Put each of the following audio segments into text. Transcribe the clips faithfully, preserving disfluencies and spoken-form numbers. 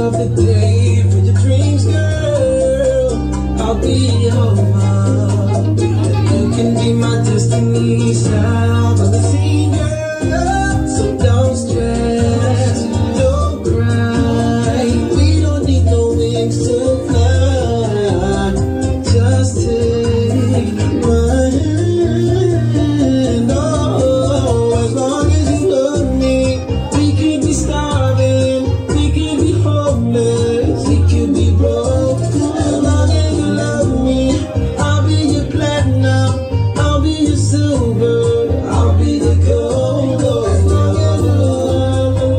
of the day for your dreams, girl. I'll be your mom. You can be my destiny, sound on the scene, girl. So don't stress, don't cry. We don't need no wings to fly. Just take my hand. Oh, as long as you love me, we could be starving, we could be homeless, we could be broke. As long as you love me, I'll be your platinum, I'll be your silver, I'll be the gold. As long as you love me,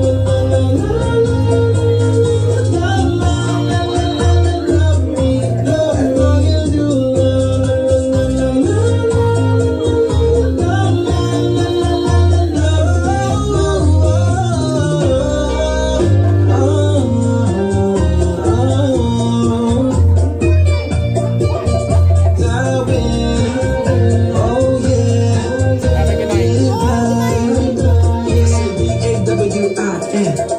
as long as you yeah.